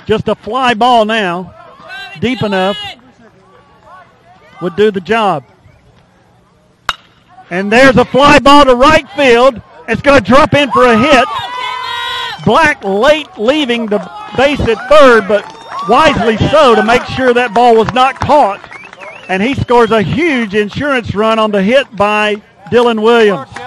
Just a fly ball now, deep enough, would do the job. And there's a fly ball to right field. It's going to drop in for a hit. Black late leaving the base at third, but wisely so to make sure that ball was not caught. And he scores a huge insurance run on the hit by Dylan Williams.